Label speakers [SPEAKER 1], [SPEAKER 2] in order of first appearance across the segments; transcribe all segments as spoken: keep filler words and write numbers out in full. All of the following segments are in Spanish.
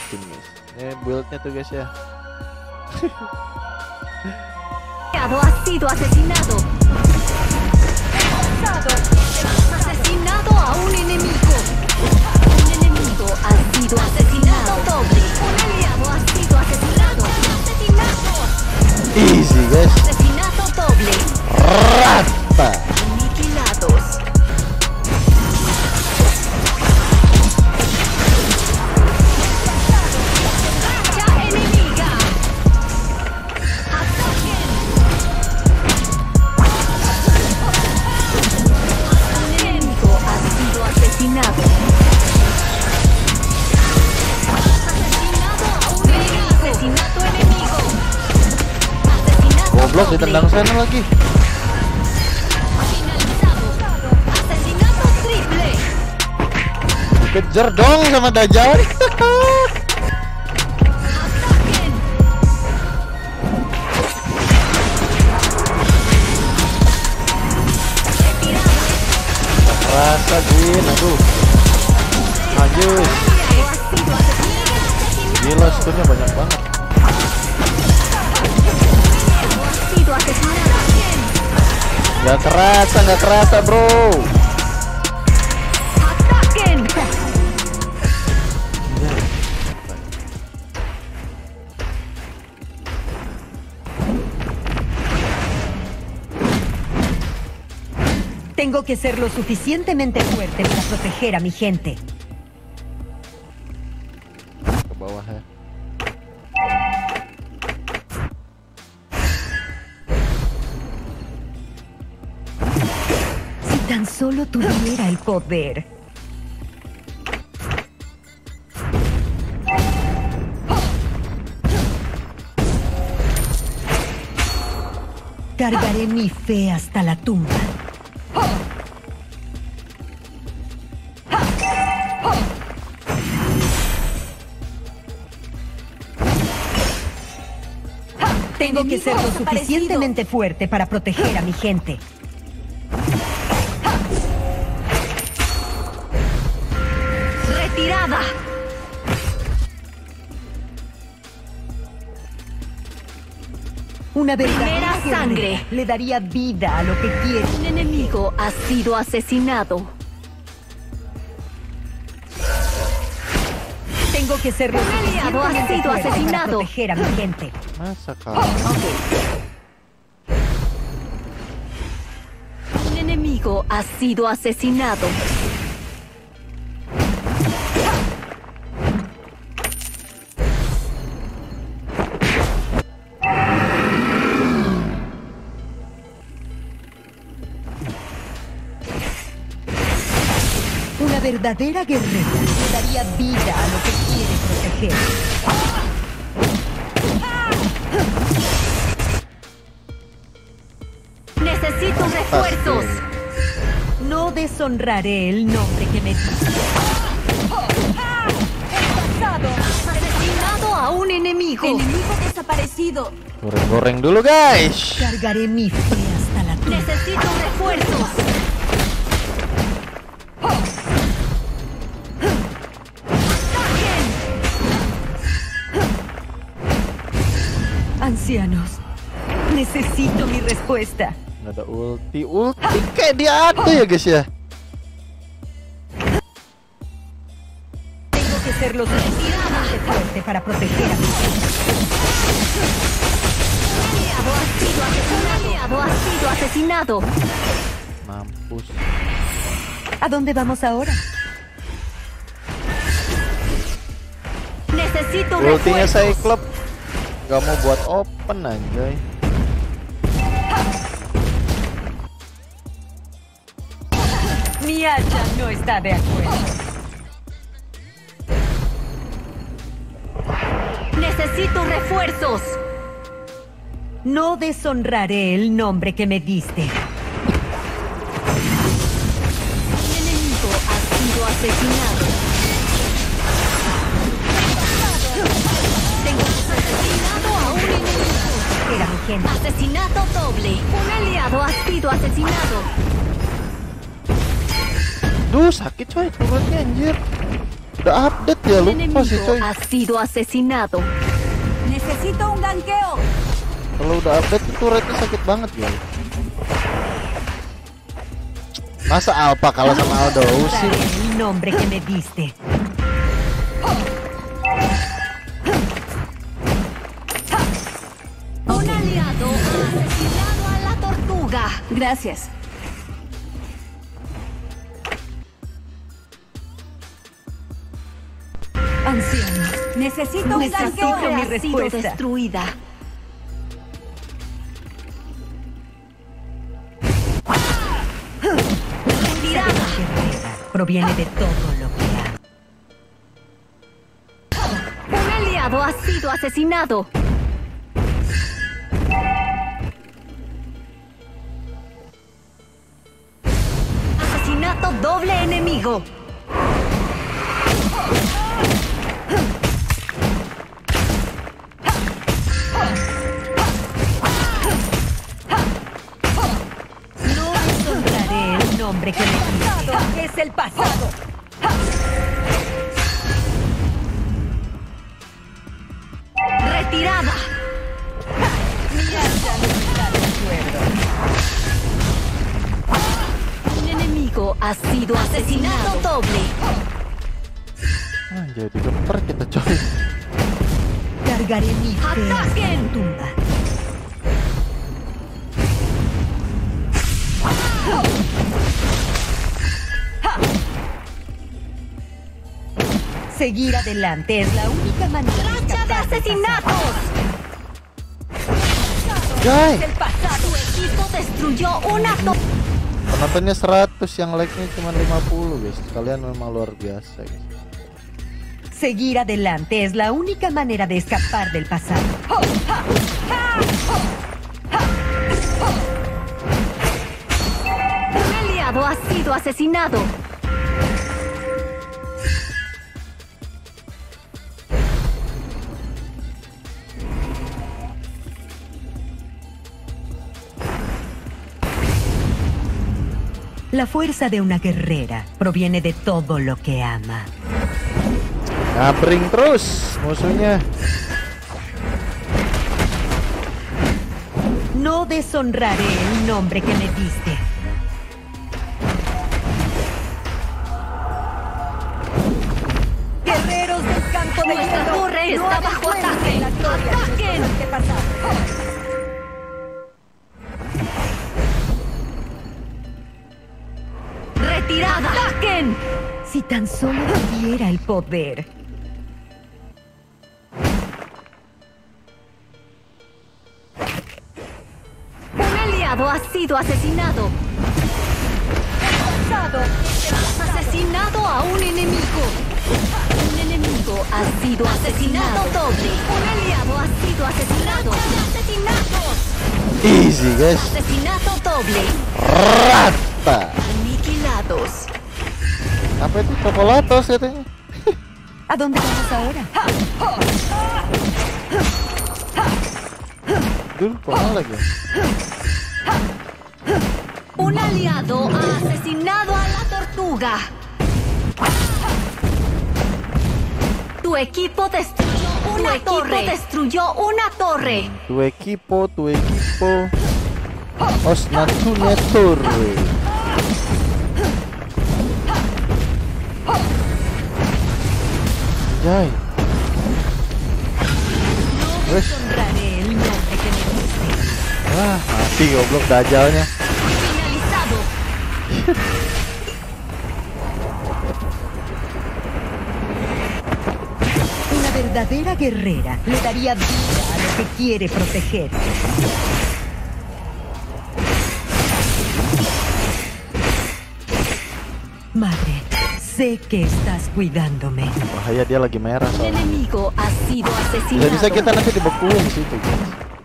[SPEAKER 1] optimis. Ini build-nya tuh guys ya.
[SPEAKER 2] Ha sido asesinado. Asesinado a un enemigo. Un enemigo ha sido asesinado doble. Un aliado ha sido asesinado. Asesinato.
[SPEAKER 1] Easy guys.
[SPEAKER 2] Asesinato doble.
[SPEAKER 1] Rata.
[SPEAKER 2] Aniquilados. Asesinado. Asesinado a un enemigo. Asesinato enemigo. Asesinato.
[SPEAKER 1] Goblok ditendang sana lagi.
[SPEAKER 2] Finalizado. Asesinato triple.
[SPEAKER 1] Kejar dong sama Dajjal.
[SPEAKER 2] Ataquen.
[SPEAKER 1] Rasa Jin, aduh. Anjir. Gila, stunnya banyak banget. Gak kerasa, gak kerasa bro.
[SPEAKER 3] Tengo que ser lo suficientemente fuerte para proteger a mi gente.
[SPEAKER 1] Ke bawah ya.
[SPEAKER 3] Si tan solo tuviera el poder. Cargaré mi fe hasta la tumba. Tengo que ser lo suficientemente fuerte para proteger a mi gente.
[SPEAKER 2] Retirada.
[SPEAKER 3] Una verdadera
[SPEAKER 2] Primera sangre.
[SPEAKER 3] le daría vida a lo que quiere.
[SPEAKER 2] Un enemigo ha sido asesinado.
[SPEAKER 3] Tengo que ser lo
[SPEAKER 2] Un aliado ha
[SPEAKER 3] suficientemente
[SPEAKER 2] sido
[SPEAKER 3] fuerte para
[SPEAKER 2] asesinado.
[SPEAKER 3] proteger a mi gente.
[SPEAKER 1] Masa kalah?
[SPEAKER 2] Un enemigo ha sido asesinado.
[SPEAKER 3] Una verdadera guerrera le daría vida a lo que quiere proteger.
[SPEAKER 2] Necesito refuerzos.
[SPEAKER 3] No deshonraré el nombre que me diste.
[SPEAKER 2] Asesinado a un enemigo.
[SPEAKER 4] Enemigo desaparecido.
[SPEAKER 1] Goreng-goreng dulu guys.
[SPEAKER 3] Cargaré mi fe hasta la tumba.
[SPEAKER 2] Necesito refuerzos.
[SPEAKER 3] Ancianos, necesito mi respuesta.
[SPEAKER 1] Nggak ada ulti, ulti kayak dia ada ya guys ya.
[SPEAKER 3] Tengo que ser lo suficientemente fuerte para proteger a mi gente.
[SPEAKER 2] Un aliado ha sido asesinado.
[SPEAKER 1] Mampus.
[SPEAKER 3] ¿A dónde vamos ahora?
[SPEAKER 2] Necesito
[SPEAKER 1] Ultinya
[SPEAKER 2] refuerzos.
[SPEAKER 1] Cyclops gak mau buat open anjay.
[SPEAKER 3] Mi hacha no está de acuerdo.
[SPEAKER 2] Necesito refuerzos.
[SPEAKER 3] No deshonraré el nombre que me diste.
[SPEAKER 2] Un enemigo ha sido asesinado. Tengo asesinado a un enemigo.
[SPEAKER 3] Era mi gente.
[SPEAKER 2] Asesinato doble. Un aliado ha sido asesinado.
[SPEAKER 1] Duh sakit coy turunnya anjir. Udah update ya,
[SPEAKER 2] Un
[SPEAKER 1] lupa sih
[SPEAKER 2] enemigo
[SPEAKER 1] coy.
[SPEAKER 2] ha sido asesinado.
[SPEAKER 4] Necesito un ganqueo.
[SPEAKER 1] Kalau udah update itu rate sakit banget ya. Masa Alpha kalah sama Aldo sih?
[SPEAKER 3] El nombre que me diste.
[SPEAKER 2] Un aliado ha asesinado a la tortuga.
[SPEAKER 4] Gracias.
[SPEAKER 3] Anciano,
[SPEAKER 4] Necesito un
[SPEAKER 3] Necesito
[SPEAKER 4] ganqueo.
[SPEAKER 3] mi
[SPEAKER 2] Ha sido
[SPEAKER 3] respuesta.
[SPEAKER 2] destruida. Retirada.
[SPEAKER 3] guerrera proviene de todo lo que amo.
[SPEAKER 2] Un aliado ha sido asesinado. Asesinato doble enemigo.
[SPEAKER 3] No deshonraré el nombre que me diste. Es el pasado.
[SPEAKER 2] Retirada. Un enemigo ha sido asesinado doble.
[SPEAKER 1] Ah, jadi geper kita coy.
[SPEAKER 3] Cargaré mi fe hasta
[SPEAKER 2] ¡Ataquen!
[SPEAKER 3] tu tumba. Seguir adelante es la única manera de
[SPEAKER 2] ¡Racha de
[SPEAKER 3] escapar del
[SPEAKER 2] asesinatos!
[SPEAKER 1] Guys,
[SPEAKER 2] El pasado equipo destruyó una torre.
[SPEAKER 1] penontonnya seratus, yang like-nya cuma lima puluh guys. Kalian memang luar biasa guys.
[SPEAKER 3] Seguir adelante es la única manera de escapar del pasado.
[SPEAKER 2] Un aliado ha sido asesinado.
[SPEAKER 3] La fuerza de una guerrera proviene de todo lo que ama.
[SPEAKER 1] Ngabring terus musuhnya.
[SPEAKER 3] No deshonraré el nombre que me diste. Guerreros del campo de
[SPEAKER 2] Nuestra
[SPEAKER 3] hierro,
[SPEAKER 2] torre
[SPEAKER 3] no
[SPEAKER 2] está bajo
[SPEAKER 3] avergüencen
[SPEAKER 2] ataque.
[SPEAKER 3] la gloria de
[SPEAKER 2] ¡Ataquen!
[SPEAKER 3] los antepasados.
[SPEAKER 2] ¡Retirada! ¡Ataquen!
[SPEAKER 3] Si tan solo tuviera el poder.
[SPEAKER 2] Un aliado ha sido asesinado. Has asesinado a un enemigo. Un enemigo ha sido asesinado doble. Un aliado ha sido asesinado. ¡Asesinatos!
[SPEAKER 1] Easy guys.
[SPEAKER 2] Asesinato doble.
[SPEAKER 1] Rata.
[SPEAKER 2] Aniquilados.
[SPEAKER 1] Apa itu Chocolatos katanya?
[SPEAKER 3] ¿A dónde vamos ahora?
[SPEAKER 1] Dulu pernah lagi.
[SPEAKER 2] Un aliado ha asesinado a la tortuga. Tu equipo destruyó una torre. destruyó una torre.
[SPEAKER 1] Tu equipo, tu equipo. Osnatunya torre. Jai. Wes,
[SPEAKER 3] Honraré el nombre que me diste.
[SPEAKER 1] wah, mati goblok dajalnya.
[SPEAKER 2] Finalizado.
[SPEAKER 3] Una verdadera guerrera le daría vida a lo que quiere proteger. Madre, sé que estás cuidándome.
[SPEAKER 1] Bahaya dia lagi merah
[SPEAKER 2] Un
[SPEAKER 1] soalnya.
[SPEAKER 2] enemigo ha sido
[SPEAKER 1] Bisa
[SPEAKER 2] asesinado.
[SPEAKER 1] bisa kita nanti dibekuin situ guys.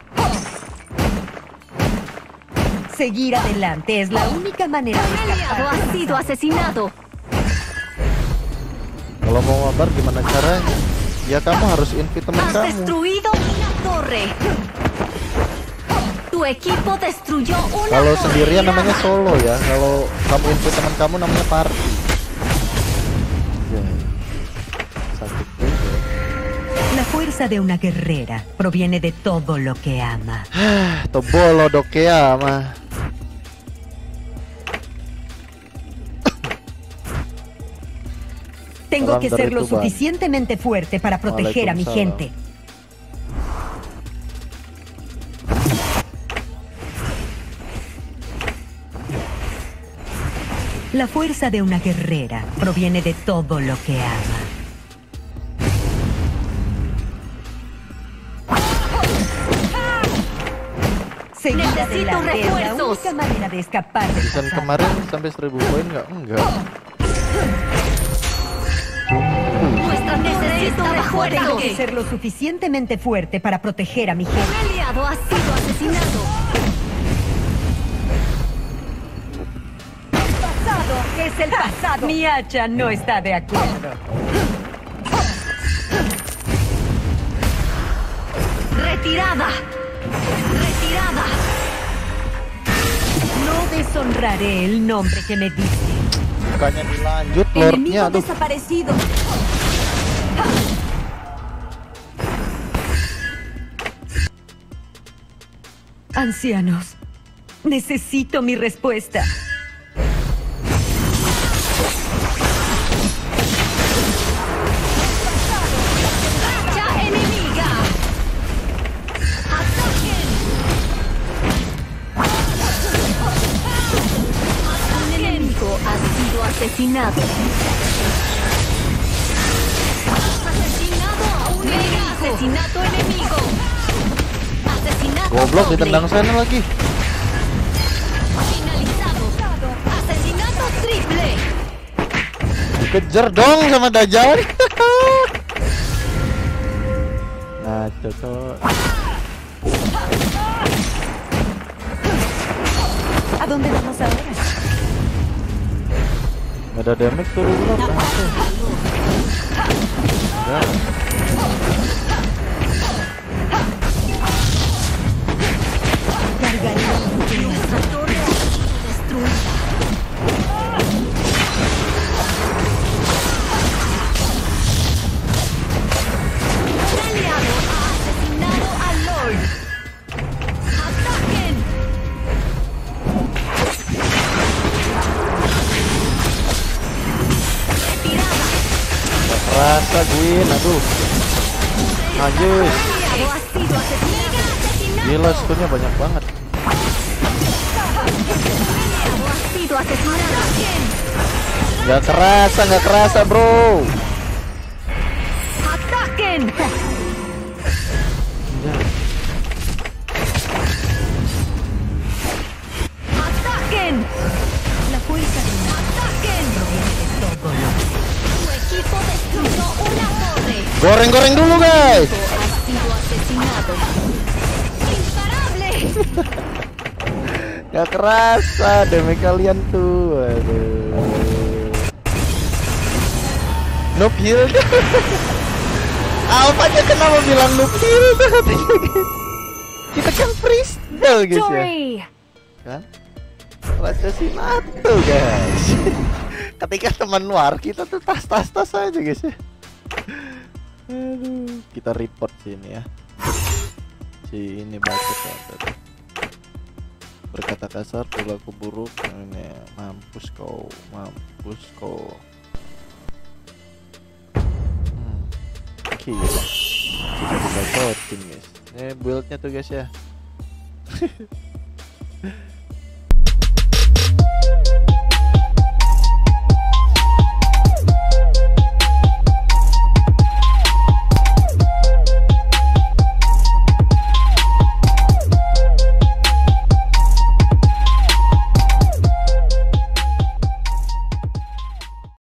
[SPEAKER 3] Seguir adelante es la única manera de
[SPEAKER 2] Un aliado
[SPEAKER 3] escapar.
[SPEAKER 2] ha sido asesinado.
[SPEAKER 1] Kalau mau ngobar gimana caranya? Ya kamu harus invite teman
[SPEAKER 2] Has
[SPEAKER 1] kamu.
[SPEAKER 2] destruido una torre. Tu equipo destruyó una
[SPEAKER 1] Kalau
[SPEAKER 2] torre.
[SPEAKER 1] sendirian namanya solo ya. Kalau kamu invite teman kamu namanya party. Ya.
[SPEAKER 3] fuerza de una guerrera proviene de todo lo que ama.
[SPEAKER 1] Tobolo dokea mah.
[SPEAKER 3] Tengo
[SPEAKER 1] Salam
[SPEAKER 3] que
[SPEAKER 1] dari
[SPEAKER 3] ser lo
[SPEAKER 1] Tuban.
[SPEAKER 3] suficientemente fuerte para proteger a mi
[SPEAKER 1] Waalaikumsalam.
[SPEAKER 3] gente. La fuerza de una guerrera proviene de todo lo que ama. Seguir
[SPEAKER 2] Necesito
[SPEAKER 3] adelante es la
[SPEAKER 2] refuerzos.
[SPEAKER 3] única manera de escapar del
[SPEAKER 1] Season
[SPEAKER 3] pasado.
[SPEAKER 1] kemarin sampai seribu poin nggak? Enggak.
[SPEAKER 2] Nuestra torre está bajo
[SPEAKER 3] Tengo que
[SPEAKER 2] ataque.
[SPEAKER 3] ser lo suficientemente fuerte para proteger a mi
[SPEAKER 2] Un
[SPEAKER 3] gente.
[SPEAKER 2] aliado ha sido asesinado.
[SPEAKER 3] Pasado es el pasado. Mi hacha no está de acuerdo.
[SPEAKER 2] Retirada. Retirada.
[SPEAKER 3] No deshonraré el nombre que me diste.
[SPEAKER 1] Bukannya dilanjut lordnya
[SPEAKER 4] Enemigo
[SPEAKER 1] tuh.
[SPEAKER 4] desaparecido.
[SPEAKER 3] Ancianos, necesito mi respuesta.
[SPEAKER 2] Racha enemiga. Ataquen. Un enemigo ha sido asesinado. Asesinado a un enemigo. Asesinato enemigo. Asesinato
[SPEAKER 1] Goblok
[SPEAKER 2] doble.
[SPEAKER 1] ditendang sana lagi.
[SPEAKER 2] Finalizado. Asesinato triple.
[SPEAKER 1] Dikejar dong sama Dajjal. Nah, cocok.
[SPEAKER 3] ¿A dónde vamos ahora?
[SPEAKER 1] Nggak ada damage tuh Goblok. Ya.
[SPEAKER 3] Cargaré
[SPEAKER 2] Nuestra torre ha sido destruida. Un aliado ha asesinado al Lord. ¡Ataquen! Retirada.
[SPEAKER 1] Nggak kerasa Gwyn, aduh. Anjir.
[SPEAKER 2] Un aliado ha sido asesinado.
[SPEAKER 1] Gila, stunnya banyak banget.
[SPEAKER 2] Aliado ha sido asesinado.
[SPEAKER 1] Nggak kerasa, nggak kerasa bro.
[SPEAKER 2] ¡Ataquen! ¡Ataquen!
[SPEAKER 3] la fuerza de una
[SPEAKER 2] ¡Ataquen!
[SPEAKER 3] proviene de todo lo que
[SPEAKER 2] Tu equipo destruyó una torre.
[SPEAKER 1] Goreng-goreng dulu guys.
[SPEAKER 2] Tu ha sido asesinado. ¡Imparable!
[SPEAKER 1] Nggak kerasa damage kalian tuh. Aduh. Noob heal. Alpanya kenapa bilang noob heal tuh katanya. Kita kan freestyle guys ya. Kan? Raja Sinatu guys. Ketika teman war kita tuh tas-tas-tas aja guys ya. Aduh, kita report sini ya. Si ini bacot ya tadi. Berkata kasar, perilaku buruk, ini mampus kau, mampus kau. Hmm. Gila. Kita dibacotin guys. Ini buildnya tuh guys ya.